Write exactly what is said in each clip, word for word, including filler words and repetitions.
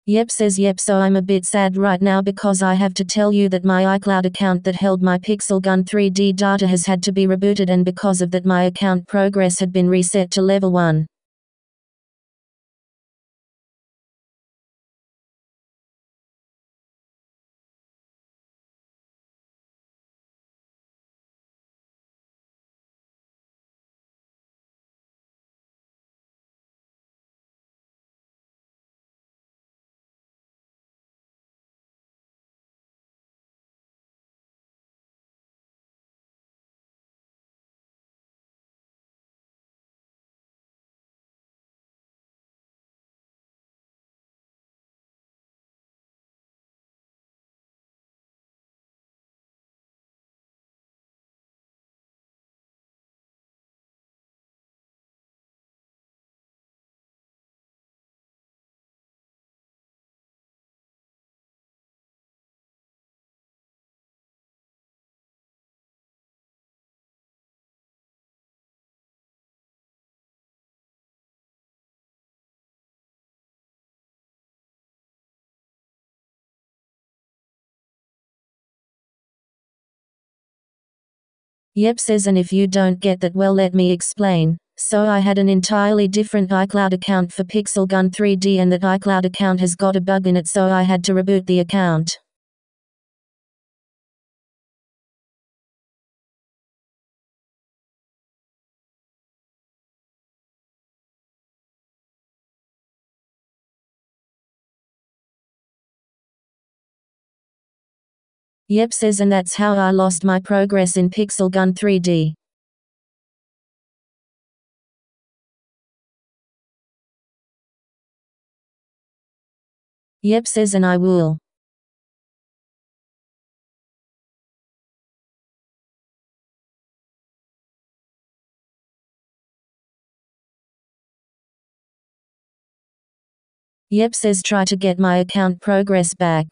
Yep says yep, so I'm a bit sad right now because I have to tell you that my iCloud account that held my Pixel Gun three D data has had to be rebooted, and because of that my account progress had been reset to level one. Yep says, and if you don't get that, well, let me explain. So I had an entirely different iCloud account for Pixel Gun three D, and that iCloud account has got a bug in it, so I had to reboot the account. Yep says, and that's how I lost my progress in Pixel Gun three D. Yep says, and I will. Yep says, try to get my account progress back.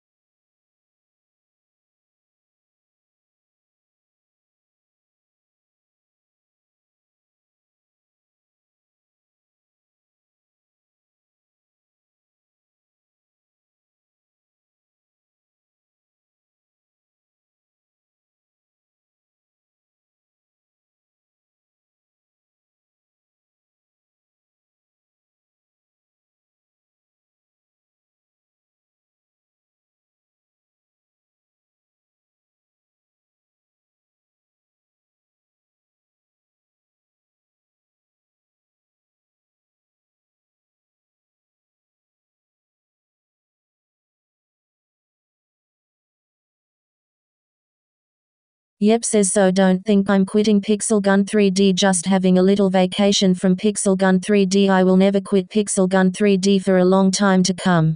Yep says, so don't think I'm quitting Pixel Gun three D, just having a little vacation from Pixel Gun three D. I will never quit Pixel Gun three D for a long time to come.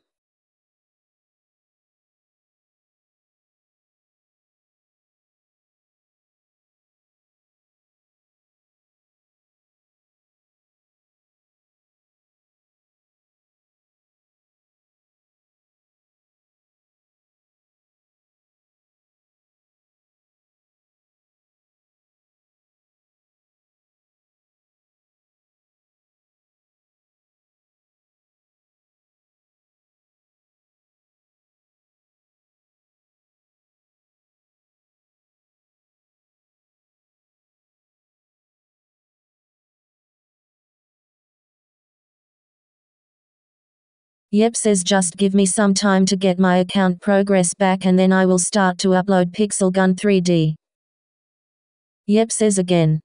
Yep says, just give me some time to get my account progress back, and then I will start to upload Pixel Gun three D. Yep says again.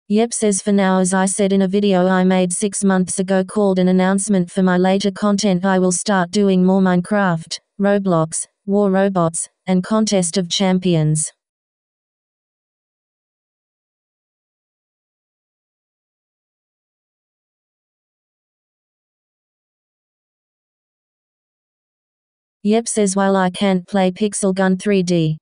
Yep says for now, as I said in a video I made six months ago called an announcement for my later content, I will start doing more Minecraft, Roblox, War Robots, and Contest of Champions. Yep says while I can't play Pixel Gun three D.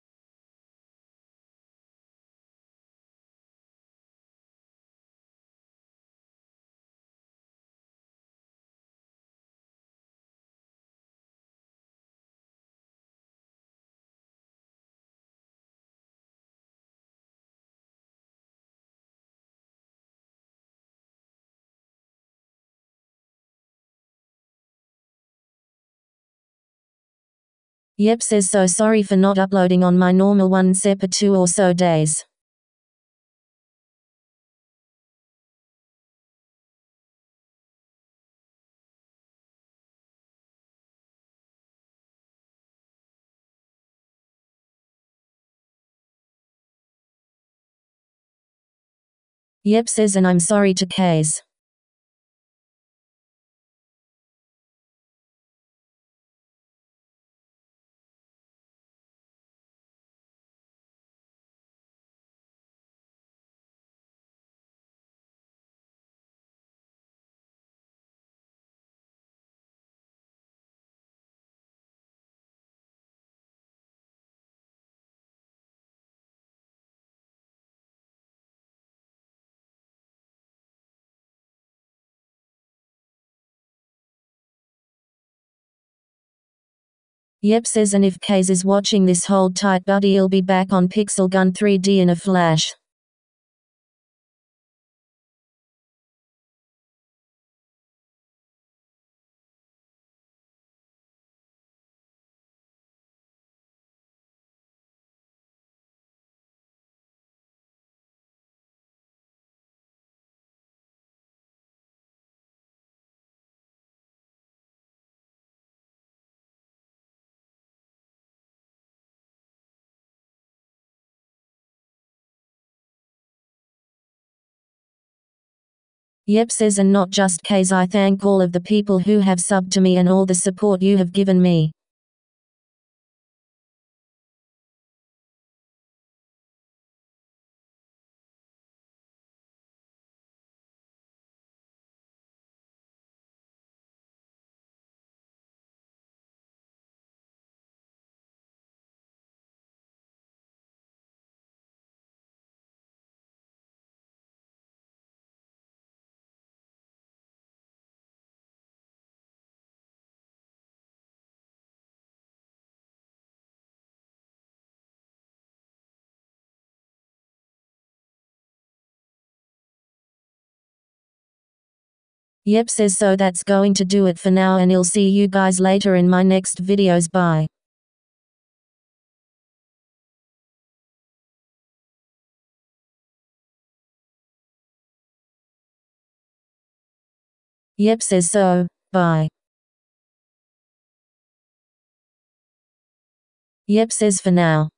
Yep says so sorry for not uploading on my normal one step or two or so days. Yep says and I'm sorry to Kays. Yep says and if Kays is watching this, hold tight buddy, he'll be back on Pixel Gun three D in a flash. Yep says and not just Kays, I thank all of the people who have subbed to me and all the support you have given me. Yep says so that's going to do it for now, and I'll see you guys later in my next videos. Bye. Yep says so, bye. Yep says for now.